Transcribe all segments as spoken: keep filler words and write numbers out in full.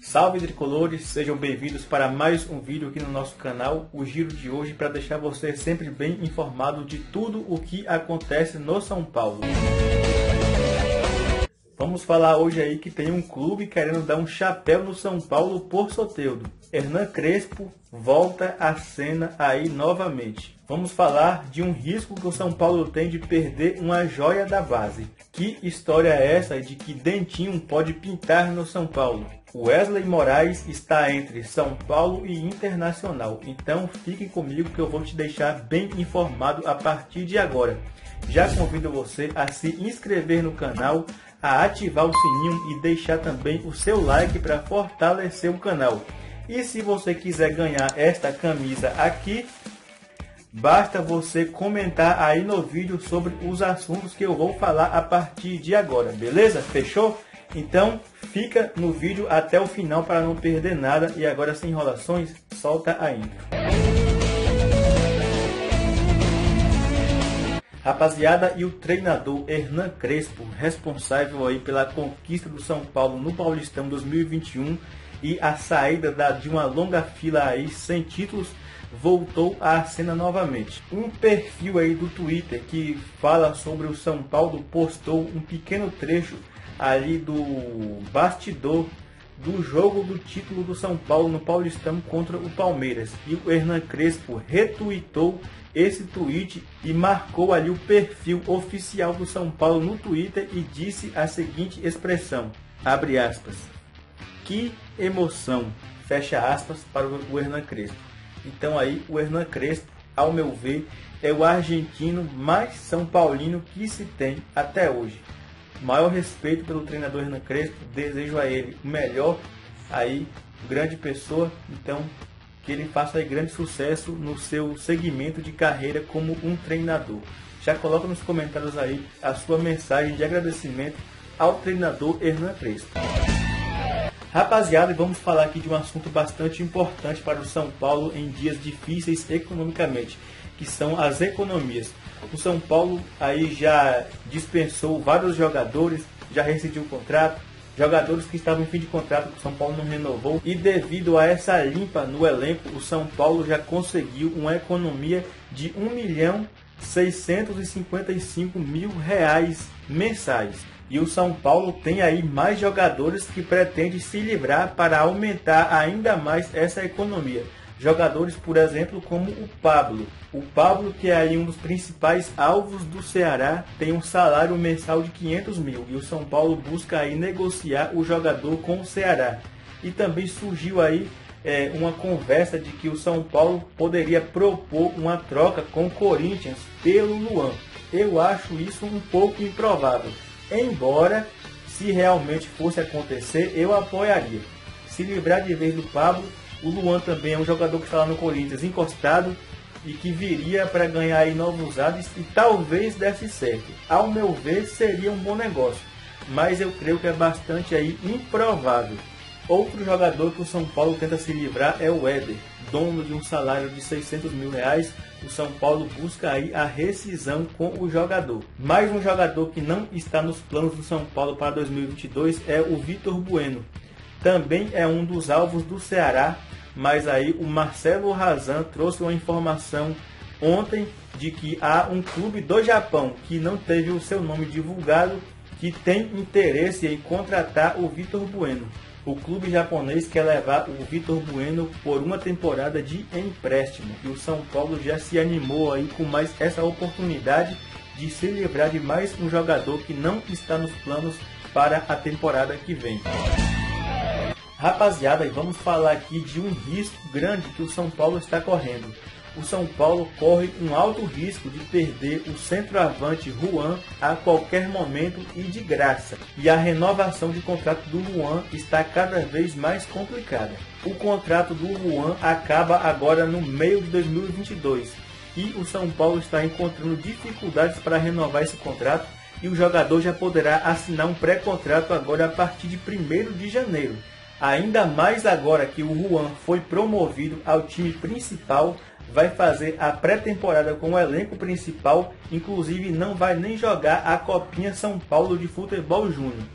Salve tricolores, sejam bem-vindos para mais um vídeo aqui no nosso canal, o Giro de hoje, para deixar você sempre bem informado de tudo o que acontece no São Paulo. Vamos falar hoje aí que tem um clube querendo dar um chapéu no São Paulo por Soteldo. Hernan Crespo volta à cena aí novamente. Vamos falar de um risco que o São Paulo tem de perder uma joia da base. Que história é essa de que Dentinho pode pintar no São Paulo? Wesley Moraes está entre São Paulo e Internacional. Então fiquem comigo que eu vou te deixar bem informado a partir de agora. Já convido você a se inscrever no canal, a ativar o sininho e deixar também o seu like para fortalecer o canal. E se você quiser ganhar esta camisa aqui, basta você comentar aí no vídeo sobre os assuntos que eu vou falar a partir de agora, beleza? Fechou? Então fica no vídeo até o final para não perder nada. E agora, sem enrolações, solta a intro. Rapaziada, e o treinador Hernan Crespo, responsável aí pela conquista do São Paulo no Paulistão dois mil e vinte e um e a saída da, de uma longa fila aí sem títulos, voltou à cena novamente. Um perfil aí do Twitter que fala sobre o São Paulo postou um pequeno trecho ali do bastidor do jogo do título do São Paulo no Paulistão contra o Palmeiras. E o Hernan Crespo retweetou esse tweet e marcou ali o perfil oficial do São Paulo no Twitter e disse a seguinte expressão, abre aspas, que emoção, fecha aspas, para o Hernan Crespo. Então aí o Hernan Crespo, ao meu ver, é o argentino mais São Paulino que se tem até hoje. Maior respeito pelo treinador Hernan Crespo, desejo a ele o melhor, aí, grande pessoa, então que ele faça aí grande sucesso no seu segmento de carreira como um treinador. Já coloca nos comentários aí a sua mensagem de agradecimento ao treinador Hernan Crespo. Rapaziada, vamos falar aqui de um assunto bastante importante para o São Paulo em dias difíceis economicamente, que são as economias. O São Paulo aí já dispensou vários jogadores, já rescindiu o contrato, jogadores que estavam em fim de contrato que o São Paulo não renovou, e devido a essa limpa no elenco, o São Paulo já conseguiu uma economia de um milhão seiscentos e cinquenta e cinco mil reais mensais. E o São Paulo tem aí mais jogadores que pretendem se livrar para aumentar ainda mais essa economia. Jogadores, por exemplo, como o Pablo. O Pablo, que é aí um dos principais alvos do Ceará, tem um salário mensal de quinhentos mil. E o São Paulo busca aí negociar o jogador com o Ceará. E também surgiu aí é, uma conversa de que o São Paulo poderia propor uma troca com o Corinthians pelo Luan. Eu acho isso um pouco improvável. Embora, se realmente fosse acontecer, eu apoiaria. Se livrar de vez do Pablo, o Luan também é um jogador que está lá no Corinthians encostado e que viria para ganhar aí novos ares e talvez desse certo. Ao meu ver, seria um bom negócio, mas eu creio que é bastante aí improvável. Outro jogador que o São Paulo tenta se livrar é o Éder, dono de um salário de seiscentos mil reais. O São Paulo busca aí a rescisão com o jogador. Mais um jogador que não está nos planos do São Paulo para dois mil e vinte e dois é o Vitor Bueno. Também é um dos alvos do Ceará, mas aí o Marcelo Razan trouxe uma informação ontem de que há um clube do Japão que não teve o seu nome divulgado, que tem interesse em contratar o Vitor Bueno. O clube japonês quer levar o Vitor Bueno por uma temporada de empréstimo. E o São Paulo já se animou aí com mais essa oportunidade de se livrar de mais um jogador que não está nos planos para a temporada que vem. Rapaziada, vamos falar aqui de um risco grande que o São Paulo está correndo. O São Paulo corre um alto risco de perder o centroavante Juan a qualquer momento e de graça. E a renovação de contrato do Juan está cada vez mais complicada. O contrato do Juan acaba agora no meio de dois mil e vinte e dois. E o São Paulo está encontrando dificuldades para renovar esse contrato. E o jogador já poderá assinar um pré-contrato agora a partir de primeiro de janeiro. Ainda mais agora que o Juan foi promovido ao time principal, vai fazer a pré-temporada com o elenco principal, inclusive não vai nem jogar a Copinha São Paulo de Futebol Júnior.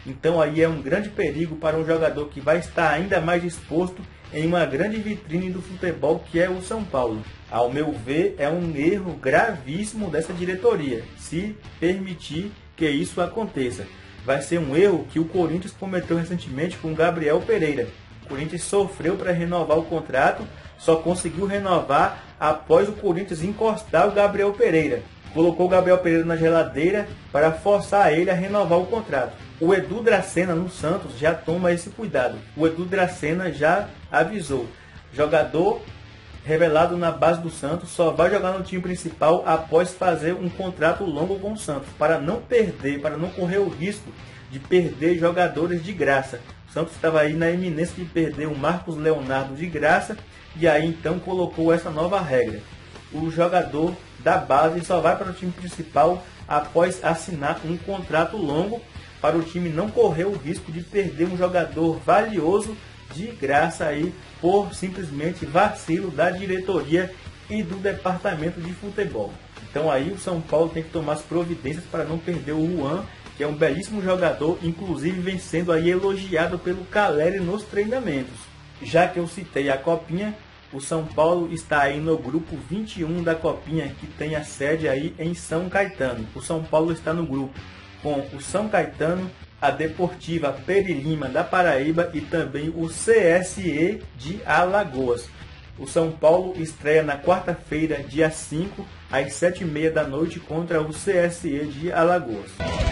Então aí é um grande perigo para um jogador que vai estar ainda mais exposto em uma grande vitrine do futebol, que é o São Paulo. Ao meu ver, é um erro gravíssimo dessa diretoria, se permitir que isso aconteça. Vai ser um erro que o Corinthians cometeu recentemente com o Gabriel Pereira. O Corinthians sofreu para renovar o contrato, só conseguiu renovar após o Corinthians encostar o Gabriel Pereira. Colocou o Gabriel Pereira na geladeira para forçar ele a renovar o contrato. O Edu Dracena no Santos já toma esse cuidado. O Edu Dracena já avisou. Jogador revelado na base do Santos só vai jogar no time principal após fazer um contrato longo com o Santos, para não perder, para não correr o risco de perder jogadores de graça. O Santos estava aí na iminência de perder o Marcos Leonardo de graça, e aí então colocou essa nova regra. O jogador da base só vai para o time principal após assinar um contrato longo, para o time não correr o risco de perder um jogador valioso de graça aí por simplesmente vacilo da diretoria e do departamento de futebol. Então aí o São Paulo tem que tomar as providências para não perder o Juan, que é um belíssimo jogador, inclusive vem sendo aí elogiado pelo Caleri nos treinamentos. Já que eu citei a Copinha, o São Paulo está aí no grupo vinte e um da Copinha, que tem a sede aí em São Caetano. O São Paulo está no grupo com o São Caetano, a Deportiva Perilima da Paraíba e também o C S E de Alagoas. O São Paulo estreia na quarta-feira, dia cinco, às sete e meia da noite, contra o C S E de Alagoas.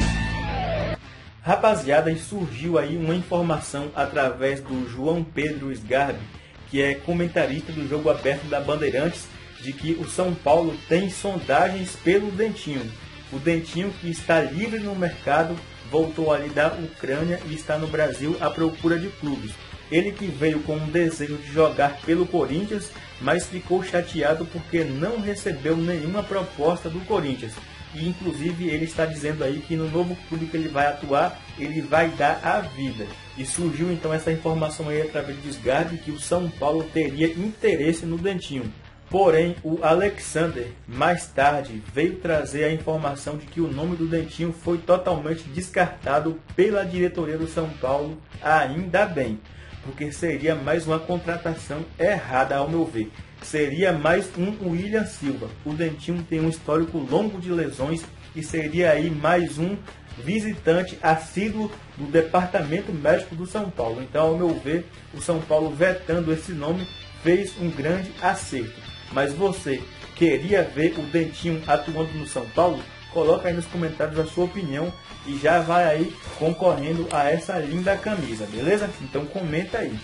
Rapaziada, surgiu aí uma informação através do João Pedro Sgarbi, que é comentarista do Jogo Aberto da Bandeirantes, de que o São Paulo tem sondagens pelo Dentinho. O Dentinho, que está livre no mercado, voltou ali da Ucrânia e está no Brasil à procura de clubes. Ele que veio com um desejo de jogar pelo Corinthians, mas ficou chateado porque não recebeu nenhuma proposta do Corinthians. E inclusive ele está dizendo aí que no novo clube que ele vai atuar, ele vai dar a vida. E surgiu então essa informação aí através de Sgarbi, que o São Paulo teria interesse no Dentinho. Porém, o Alexander, mais tarde, veio trazer a informação de que o nome do Dentinho foi totalmente descartado pela diretoria do São Paulo, ainda bem, porque seria mais uma contratação errada, ao meu ver. Seria mais um William Silva. O Dentinho tem um histórico longo de lesões e seria aí mais um visitante assíduo do departamento médico do São Paulo. Então, ao meu ver, o São Paulo vetando esse nome fez um grande acerto. Mas você queria ver o Dentinho atuando no São Paulo? Coloca aí nos comentários a sua opinião e já vai aí concorrendo a essa linda camisa, beleza? Então comenta aí.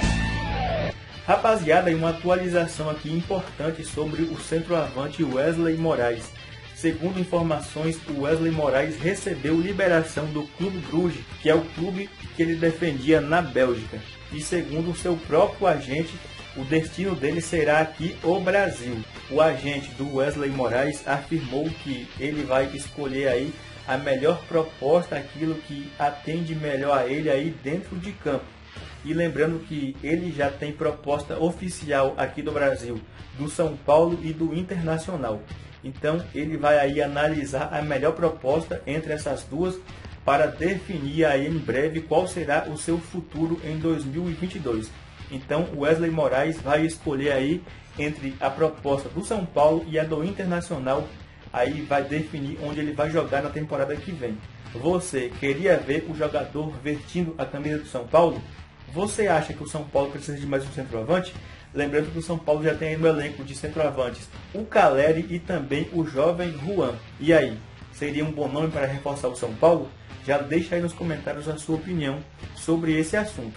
Rapaziada, e uma atualização aqui importante sobre o centroavante Wesley Moraes. Segundo informações, o Wesley Moraes recebeu liberação do Clube Bruges, que é o clube que ele defendia na Bélgica. E segundo o seu próprio agente, o destino dele será aqui o Brasil. O agente do Wesley Moraes afirmou que ele vai escolher aí a melhor proposta, aquilo que atende melhor a ele aí dentro de campo. E lembrando que ele já tem proposta oficial aqui do Brasil, do São Paulo e do Internacional. Então ele vai aí analisar a melhor proposta entre essas duas para definir aí em breve qual será o seu futuro em dois mil e vinte e dois. Então o Wesley Moraes vai escolher aí entre a proposta do São Paulo e a do Internacional. Aí vai definir onde ele vai jogar na temporada que vem. Você queria ver o jogador vestindo a camisa do São Paulo? Você acha que o São Paulo precisa de mais um centroavante? Lembrando que o São Paulo já tem aí no elenco de centroavantes o Caleri e também o jovem Juan. E aí, seria um bom nome para reforçar o São Paulo? Já deixa aí nos comentários a sua opinião sobre esse assunto.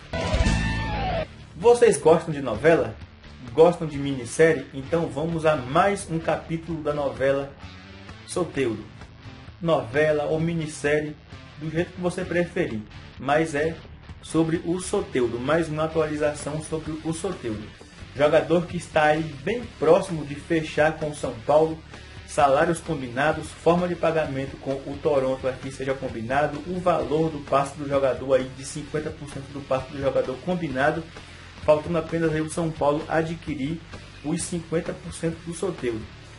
Vocês gostam de novela? Gostam de minissérie? Então vamos a mais um capítulo da novela Soteldo. Novela ou minissérie, do jeito que você preferir. Mas é sobre o Soteldo, mais uma atualização sobre o Soteldo. Jogador que está aí bem próximo de fechar com o São Paulo, salários combinados, forma de pagamento com o Toronto aqui seja combinado, o valor do passe do jogador aí de cinquenta por cento do passe do jogador combinado, faltando apenas aí o São Paulo adquirir os cinquenta por cento do Soteldo.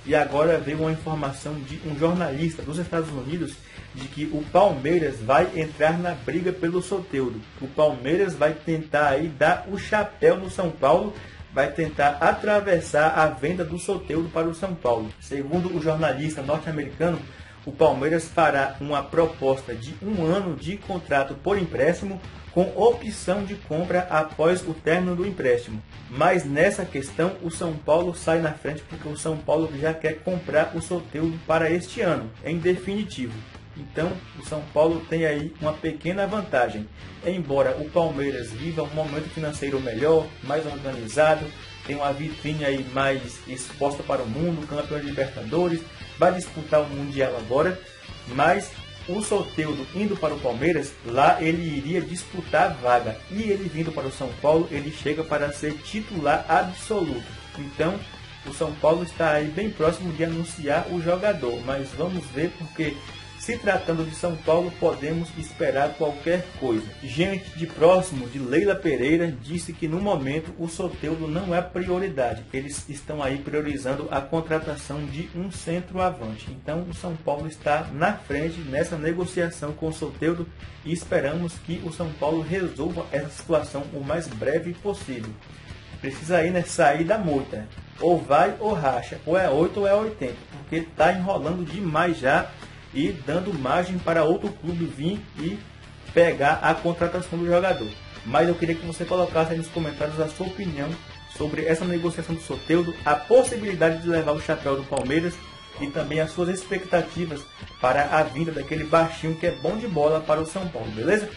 E agora veio uma informação de um jornalista dos Estados Unidos de que o Palmeiras vai entrar na briga pelo Soteldo. O Palmeiras vai tentar aí dar o chapéu no São Paulo, vai tentar atravessar a venda do Soteldo para o São Paulo. Segundo o jornalista norte-americano, o Palmeiras fará uma proposta de um ano de contrato por empréstimo com opção de compra após o término do empréstimo. Mas nessa questão o São Paulo sai na frente porque o São Paulo já quer comprar o Soteldo para este ano, em definitivo. Então o São Paulo tem aí uma pequena vantagem. Embora o Palmeiras viva um momento financeiro melhor, mais organizado, tem uma vitrine aí mais exposta para o mundo, campeão de Libertadores, vai disputar o Mundial agora, mas o Soteldo indo para o Palmeiras, lá ele iria disputar a vaga. E ele vindo para o São Paulo, ele chega para ser titular absoluto. Então, o São Paulo está aí bem próximo de anunciar o jogador. Mas vamos ver, porque se tratando de São Paulo, podemos esperar qualquer coisa. Gente de próximo de Leila Pereira disse que no momento o Soteldo não é prioridade. Eles estão aí priorizando a contratação de um centroavante. Então o São Paulo está na frente nessa negociação com o Soteldo e esperamos que o São Paulo resolva essa situação o mais breve possível. Precisa aí, né, sair da moita. Ou vai ou racha. Ou é oito ou é oitenta. Porque está enrolando demais já e dando margem para outro clube vir e pegar a contratação do jogador. Mas eu queria que você colocasse aí nos comentários a sua opinião sobre essa negociação do Soteldo, a possibilidade de levar o chapéu do Palmeiras e também as suas expectativas para a vinda daquele baixinho que é bom de bola para o São Paulo, beleza?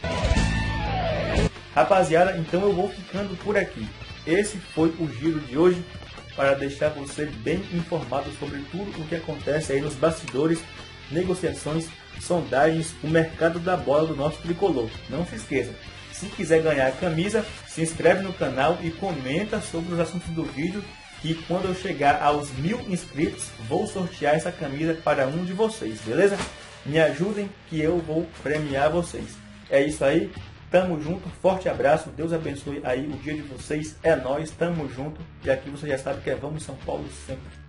Rapaziada, então eu vou ficando por aqui. Esse foi o giro de hoje para deixar você bem informado sobre tudo o que acontece aí nos bastidores, negociações, sondagens, o mercado da bola do nosso tricolor. Não se esqueça, se quiser ganhar a camisa, se inscreve no canal e comenta sobre os assuntos do vídeo, que quando eu chegar aos mil inscritos, vou sortear essa camisa para um de vocês, beleza? Me ajudem que eu vou premiar vocês. É isso aí, tamo junto, forte abraço, Deus abençoe aí o dia de vocês, é nóis, tamo junto, e aqui você já sabe que é Vamos São Paulo sempre.